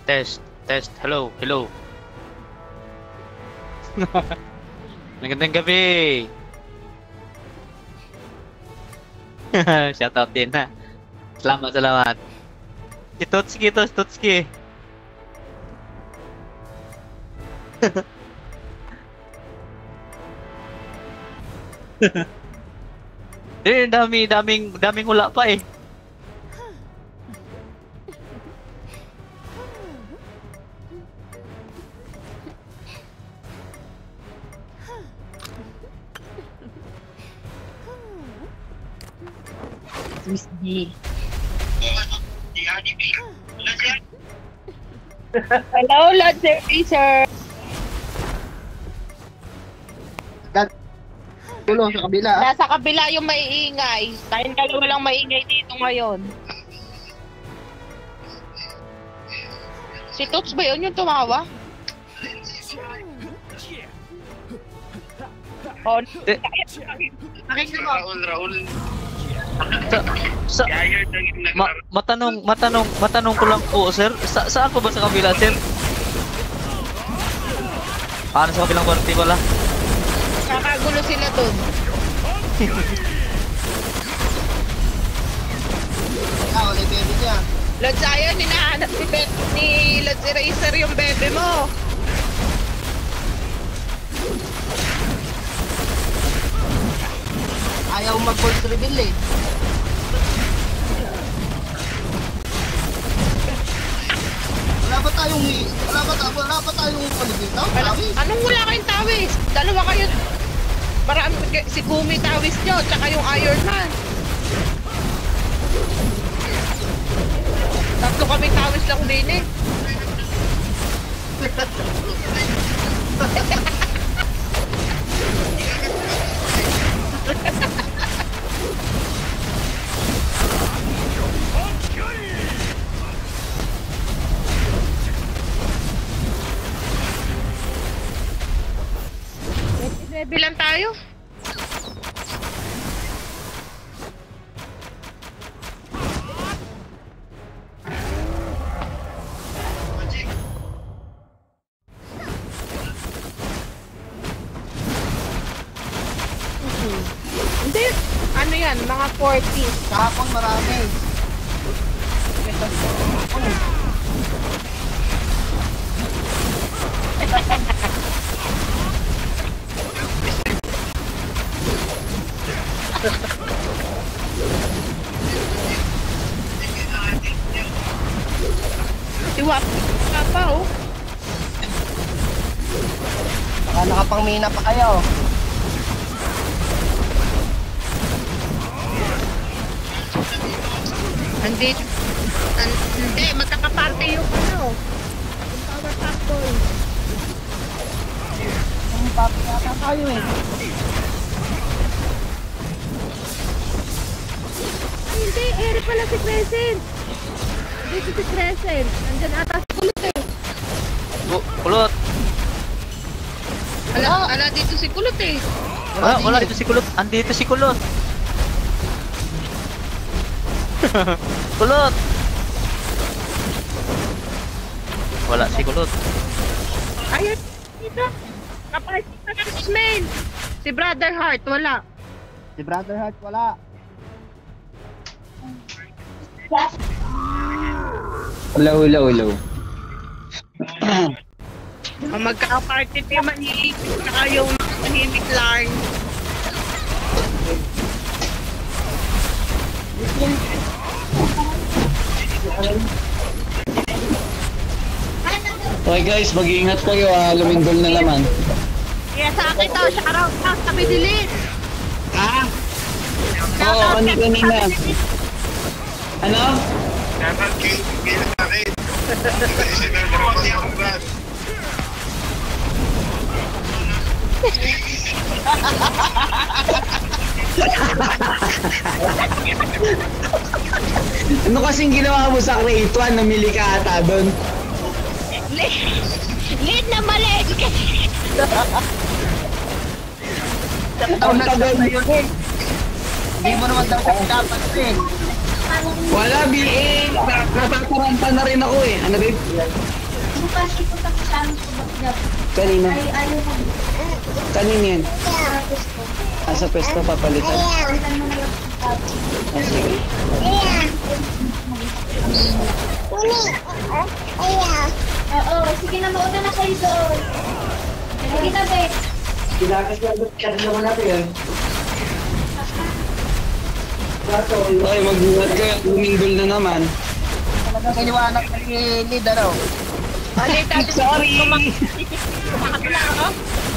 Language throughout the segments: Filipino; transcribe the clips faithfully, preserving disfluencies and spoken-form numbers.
Test, test. Hello, hello. Magandang gabi. Shoutout din ha. Salamat, salamat. Si Totski to, si Totski. Eh, dami, daming, daming wala pa eh. Miss D. Hello, Lord Sir. Tulong sa kabila. Nasa kabila yung maiingay. Dahil kayo walang maingay dito ngayon. Si Toots ba yun yung tumawa? Oh, Eh, nakikita mo. Raul, Raul. sa, sa, Tired na yung ma, matanong, matanong, matanong ko lang po, sir. Sa, saan po ba sa kabila, sir? Ah, sa kabilang party pala. Kakagulo sila dun. Ah, wala yung baby niya. Lord Zion, hinahanap ni, Be ni Lord Eraser yung bebe mo. Ayaw mag-voice reveal eh. Wala ba tayong wala ba tayong wala ba tayong palibitaw? Ano, Tawis? anong wala kayong tawis? Dalawa kayo. Marami, si Gumi tawis nyo, tsaka yung Iron Man. Tatlo kami tawis lang din eh. Bilang tayo. Hindi. Ano yan? Mga forty. Kahapon marami. Iwap. Papa oh. Baka nakapangmina pa kayo. Hindi. An- hindi. Magkakaparte yung ano. Yung power pack boy. Ang papi yata tayo eh. Ay, hindi. Eri pala si Crescent. Dito si Crescent. Nandyan ata si Kulot eh. Bu- Kulot. Ala, ala dito si Kulot eh. Wala, wala dito si Kulot. Andito si Kulot. Kulot. Wala si Kulot. Ayun. Dito. Kapag kita ng Ismail. Si Brother Heart. Wala. Si Brother Heart wala. Hello, hello, hello. Ang magkaka-party team maniipit na kayong manimik lang. Okay guys, mag-iingat kayo ha. Lumindol na naman. Kaya sa akin to, shoutout out kami dilit. Ah? Oo, kanina-kanina. Ano? Dapat kayo sa akin. Kasi sinalaman niya ako ba? Ano kasing ginawa mo sa Create one? Namili ka ata doon. Lead na mali! Ikaw Ang nagsabi tagal. yun eh. Hindi mo naman dapat dapat eh. Wala, B A. Natataranta na rin ako eh. Ano babe? Yung kasi ko sa kasama ko ba't Kanina. ay ayaw mo. Kanina yan. Tapos ko. Ah, sa pwesto papalitan. Palitan mo na lang ang tapos. Ah, sige. Oo, sige na, mauna na kayo doon. Sige na, be. Kinakas lang ba't kanina mo natin yan? Ay, magbuhat ka. Luminggol na naman. Talagang iniwanan ka ni Lid, ano? Ulit, dati Sorry! kumakabila ako.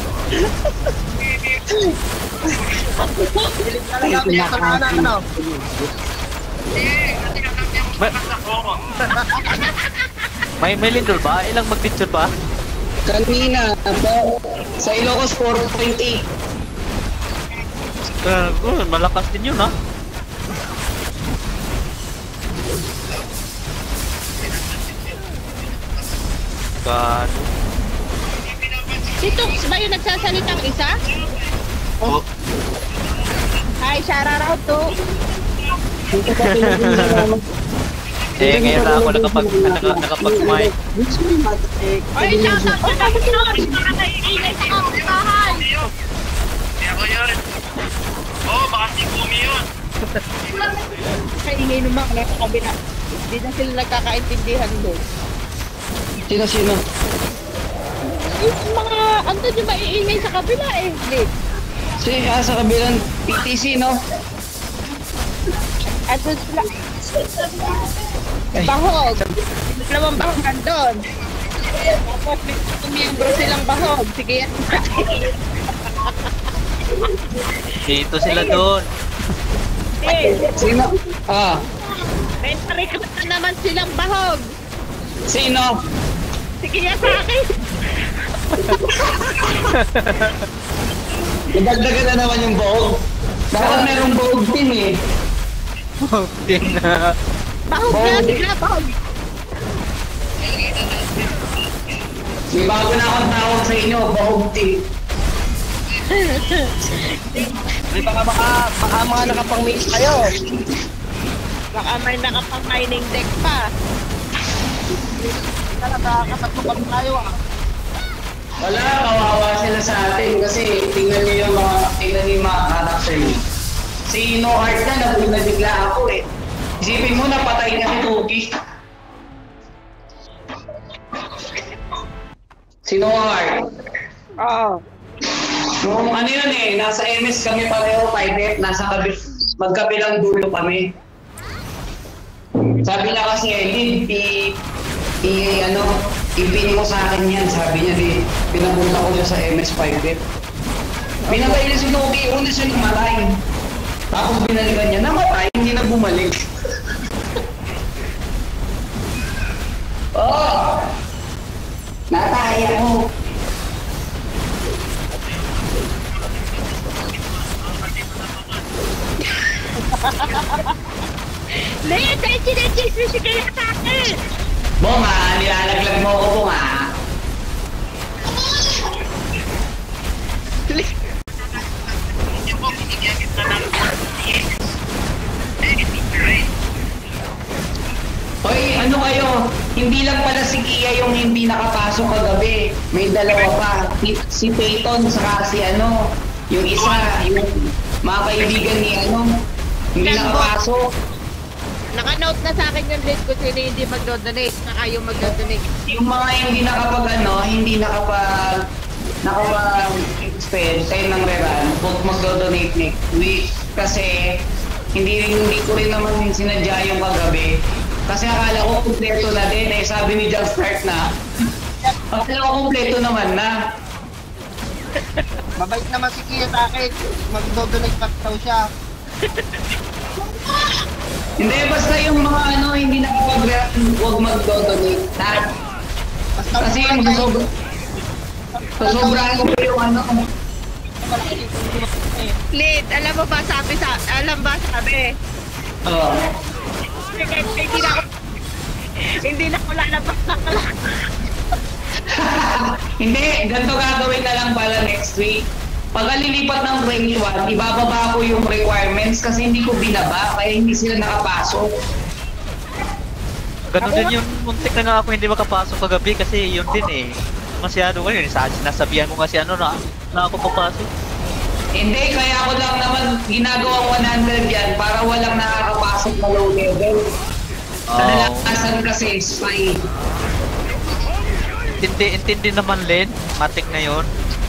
Talagang iniwanan, ano? May, may lindol ba? Ilang mag-picture ba? Kanina, po, sa Ilocos four point eight. Uh, malakas din yun, ha? Gano? Si Tux ba yung nagsasalitang isa? Oh. Hi, shout out to. Eh, ngayon lang ako nakapag, naka, nakapag-mic. Ay, shout out to kami George. Nakakaingay sa kapitbahay. Hindi ako yun. Oo, oh, baka si Kumi yun. Kaingay naman ako sa kabila. Hindi na sila nagkakaintindihan doon. Sino-sino? Yung mga, andun yung maiingay sa kabila eh. Lit. Si, ah, sa kabilang P T C, no? Andun sila. Bahog. Dalawang bahog andun. Tapos may miyembro silang bahog. Sige yan. Dito sila doon. Eh, Sino? Ah, may na-recruit na naman silang bahog. sino? Sige yan sa akin. Nagdagdagan na naman yung buhog. Baka merong buhog team eh. Din na. Bahog na, sige na, bahog. May bago na akong tawag sa inyo, buhog team. Di baka baka, baka mga nakapang-mix kayo. Baka may nakapang-mining deck pa. Talaga, kapatupag tayo, ah. Wala, kawawa sila sa atin kasi tingnan niyo yung mga, tingnan niyo yung mga character niyo. Si No Heart na, nabula bigla ako eh. Isipin mo, napatay niya si Tuki. Si No Heart. Oo. Nung ano yun eh, nasa M S kami pareho, five F, nasa kabil, magkabilang dulo kami. Sabi na kasi Elin, i, i, ano, ipin mo sa akin yan, sabi niya di, pinapunta ko siya sa M S five F. Pinatay niya si Nogi, una siya namatay. Tapos binalikan niya, namatay, hindi na bumalik. Oh! Natay ako. Lit, ay sinechismis si kaya sa akin. Bunga, nilalaglag mo ako bunga. Hindi ko binigyan na ng eh, teacher eh. Hoy, ano kayo? Hindi lang pala si Kia yung hindi nakapasok kagabi. May dalawa pa. Si, si Peyton, saka si ano, yung isa, yung mga kaibigan ni ano, hindi nakapasok. Naka-note na sa akin yung list kung sino hindi magdo-donate. Saka yung magdo-donate. Yung mga hindi nakapag ano, hindi nakapag nakapag-spend tayo ng reran, huwag magdo-donate next week. Kasi hindi hindi ko rin naman sinadya yung kagabi. Kasi akala ko kumpleto na din eh, sabi ni Jack Start na. Akala ko kumpleto naman na. Mabait naman si Kia sa akin. Mag-donate pa daw siya. Hindi, basta yung mga ano, hindi nakapag-reran, huwag magdo-donate na. Basta Kasi yung sosobra, sosobrahan ko pa yung ano. Lit, alam mo ba sabi sa, alam ba sabi? Oh. Hindi na ako, hindi na ako lalabas ng Hindi, ganito gagawin na lang pala next week. pag lilipat ng range one, ibababa ko yung requirements kasi hindi ko binaba, kaya hindi sila nakapasok. Ganun din yung muntik na nga ako hindi makapasok kagabi kasi yun din eh. Masyado ko yun, sa sinasabihan ko kasi ano na, na ako papasok. Hindi, kaya ako lang naman ginagawang one hundred yan para walang nakakapasok na low level. Kadalasan kasi spy. Intindi, intindi naman Len, matik na yun.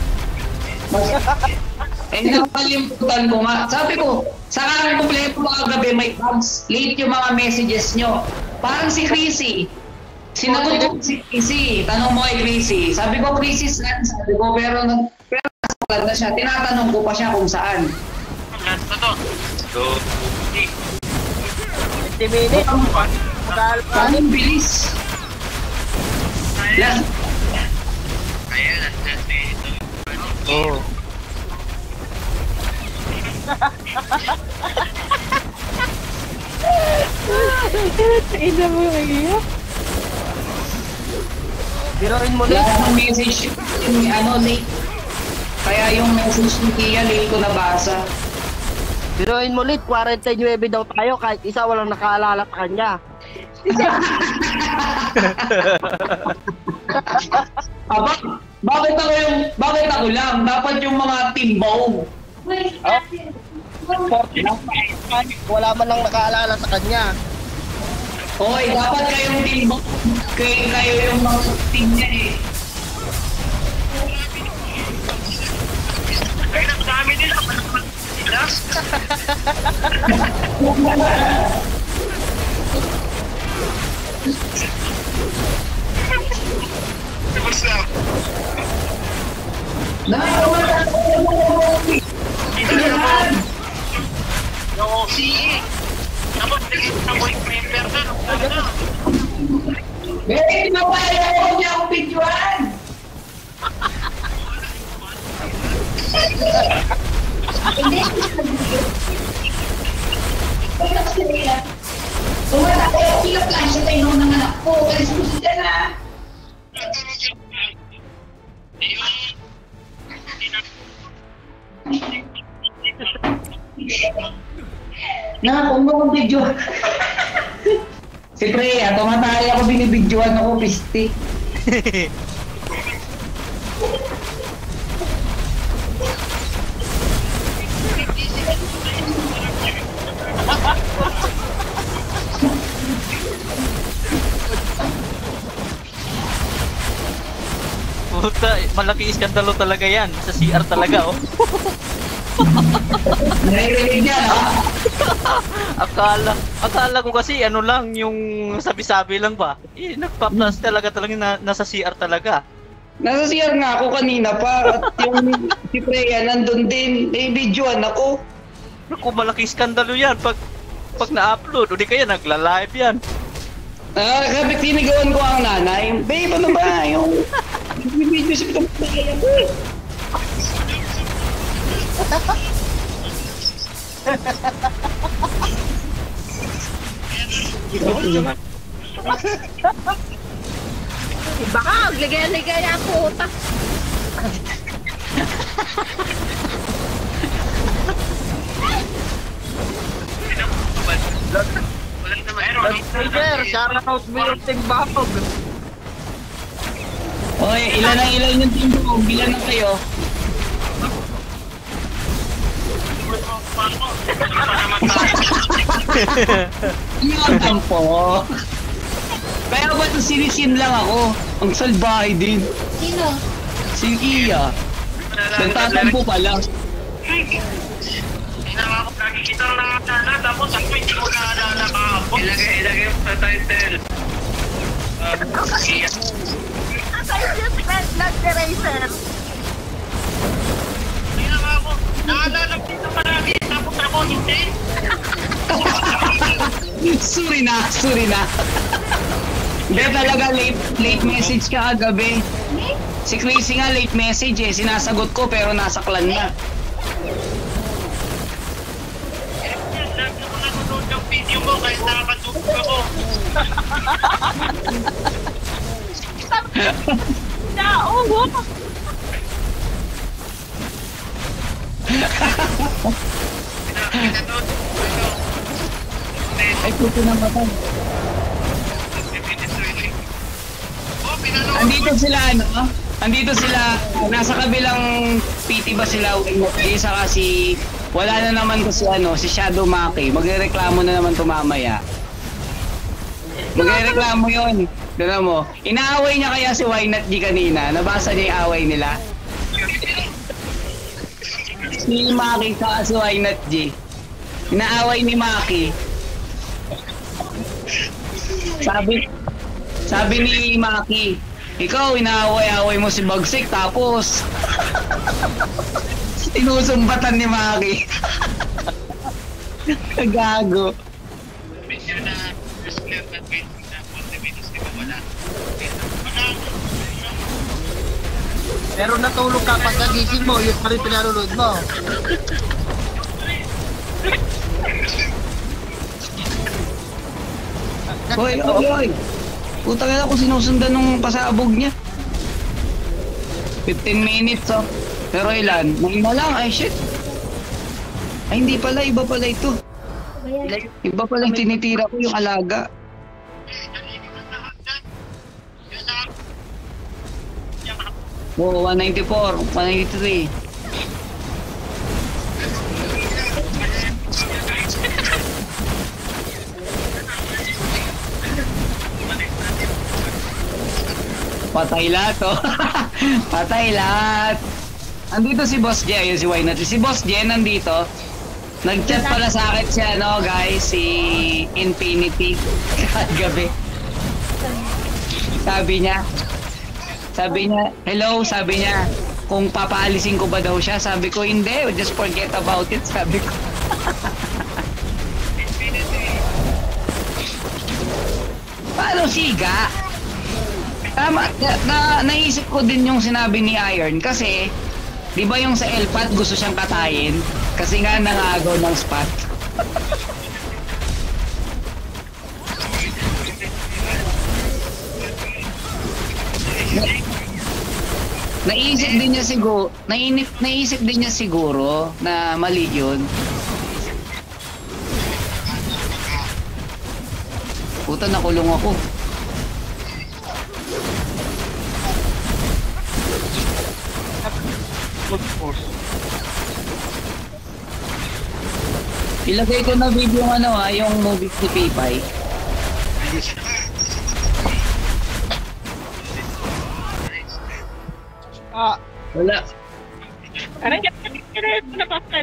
Eh, nakalimutan ko nga. Sabi ko, saka ang problema mga gabi may bugs. Late yung mga messages nyo. Parang si Chrissy. Sinagot ko si Chrissy. Tanong mo kay Chrissy. Sabi ko, Chrissy saan? Sabi ko, pero, pero nasa na siya. Tinatanong ko pa siya kung saan. Last na to. So, twenty minutes. Tagal pa. Anong bilis? Last, ayan, last na ito. Oo. Oh. Ina mo iya. Biroin mo wala na. akong message yung ano, late. Kaya yung message ni Kia, late ko nabasa. Biroin mo ulit, forty-nine daw tayo kahit isa walang nakaalala sa kanya. Aba, bakit ako yung, bakit ako lang? Dapat yung mga timbaw. Wait, Wala man lang nakaalala sa kanya. Hoy, dapat kayong timbaw. Kayo, kayo yung mga team niya eh. Ay, ang dami nila. Last. What's up? Nakakawala ko yung mga Yan! Yung O C E. Tapos, naging sa white member na. Ano? Eh, mabaya ko niya akong videoan! hindi. Tumata ko yung kilo plancha tayo ng anak ko. Alis mo siya na. Nakakong mo kong video. Si Freya, tumatay ako, binibidyoan ako, pisti. Puta, malaki iskandalo talaga yan. Sa C R talaga oh. Naririnig niya, no? akala, akala ko kasi ano lang, yung sabi-sabi lang ba. Eh, nagpa-plus talaga talaga na, nasa C R talaga. Nasa C R nga ako kanina pa, at yung si Freya nandun din, eh, videoan ako. Naku, malaki iskandalo yan pag pag na-upload. O di kaya nagla-live yan. Ah, kapit sinigawan ko ang nanay, babe, ano ba, yung video sa Freya ko. Baka, ligay-ligay ako. Utak. Walang naman. Trigger, shout out mo yung ting bakog. Oy, ilan ang ilan yung team ko, bilan na kayo. Iyon po. Kaya ba ito sinisin lang ako? Ang salbahe din. Sino? Si Kia. Nagtatampo pala. Ginawa ko, nakikita ko lang na tapos ako hindi ko naalala kahapon. Ilagay, ilagay mo sa title. Iya. I just meant not the racer. Ginawa ko, naalala ko dito marami, tapos ako hindi. Sorry na, sorry na. Hindi talaga late, late message ka kagabi. Si Chrissy nga late message eh, sinasagot ko pero nasa clan na. Lagi ko nanonood ng video mo kahit nakakatulog ako. Na, oo. Ay, puto na matay. Oh, pinanood ko. Andito sila, ano? Andito sila, nasa kabilang P T ba sila? Hindi, saka si... Wala na naman kasi ano, si Shadow Maki. Magrereklamo na naman tumamaya. Magrereklamo yun. Doon mo. Inaaway niya kaya si Wynat G kanina. Nabasa niya yung away nila. Si Maki saka si Wynat G. Inaaway ni Maki. Sabi, sabi ni Maki, ikaw inaaway-away mo si Bagsik tapos tinusumbatan ni Maki. Gago. Medyo na clear na tweet na forty minutes di ba wala? Pero natulog ka pagkagising mo, yun pa rin pinarunod mo. Hoy, hoy, hoy. Putang ina ko sinusundan nung pasabog niya. fifteen minutes oh. Pero ilan? Mahina lang, ay shit. Ay hindi pala, iba pala ito. Ayan. Iba pala yung tinitira ko yung alaga. Oh, one ninety-four, one ninety-three. Patay lahat oh. Patay lahat. Andito si Boss J, ayun si Wynat. Si Boss J nandito. Nag-chat pala sa akin siya, no guys, si Infinity. Gabi. Sabi niya, sabi niya, hello, sabi niya, kung papaalisin ko ba daw siya, sabi ko, hindi, just forget about it, sabi ko. Paano siga? Tama, na, na, naisip ko din yung sinabi ni Iron kasi, di ba yung sa Elpat gusto siyang katayin? Kasi nga nangagaw ng spot. na, naisip din niya siguro, nainip, naisip din niya siguro na mali yun. Puta, nakulong ako. Ilagay ko na video yung ano ha, yung movie ni Pipay. Ah, Wala. Ano yan? Ano na bakit?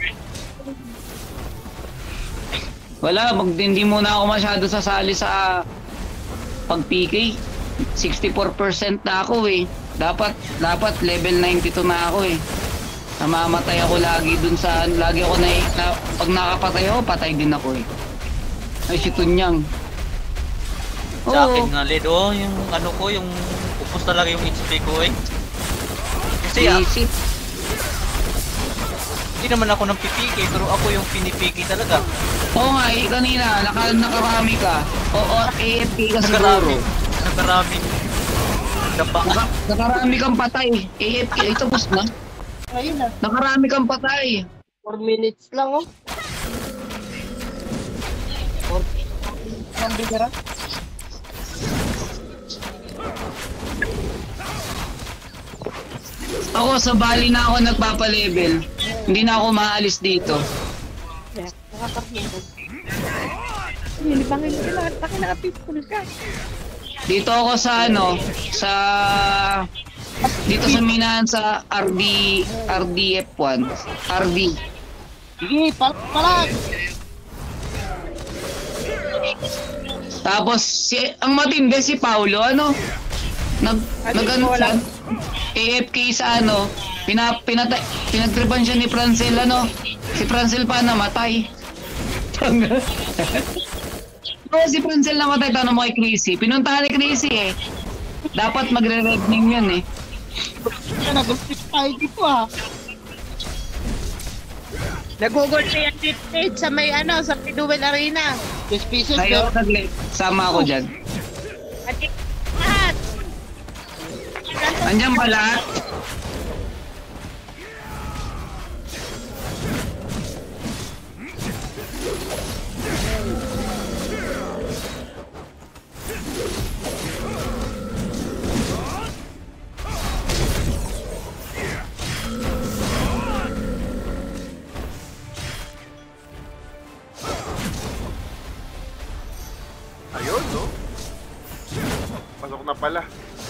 Wala, mag, hindi muna ako masyado sasali sa pag-P K. sixty-four percent na ako eh. Dapat, dapat level ninety-two na ako eh. Namamatay ako lagi dun sa, lagi ako na, na pag nakapatay ako, patay din ako eh. Ay, si Tunyang. Sa akin nga, Led, oh, yung ano ko, yung upos talaga yung H P ko eh. Kasi ah, Easy. hindi naman ako ng P P K, pero ako yung pinipiki talaga. Oo nga eh, kanina, naka, nakarami ka. Oo, A F K ka Nakarami. siguro. Nakarami. Dapa. Naka, nakarami kang patay. A F K, ito boss na. ayun na. Nakarami kang patay. four minutes lang oh. four Ang bigara. Ako, sa Bali na ako nagpapalevel. Hindi na ako maalis dito. Nilibangin mo sila. Bakit naka-peaceful ka? Dito ako sa ano, sa... Dito sa minahan sa R D, R D F one. R D. Sige, pal palag. Tapos, si, ang matindi si Paulo, ano? Nag, nag ano siya? A F K sa ano? Pina, pinatay, pinagtripan siya ni Francel, ano? Si Francel pa namatay. Oo, si Francel namatay, tanong mo kay Chrissy. Pinuntahan ni Chrissy eh. Dapat magre-red name yun eh. Nag-split tayo dito ah. Nagugol na yan dito sa may ano, sa may Duel Arena. ten pieces Kayo, pero nag sama ako dyan. Adik lahat. Andiyan ba lahat? Ayun, no? Pasok na pala.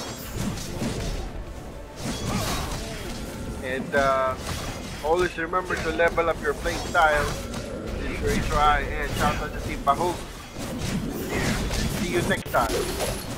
And uh, always remember to level up your play style. This is Ray Try and shout out to Team Bahug. See you next time.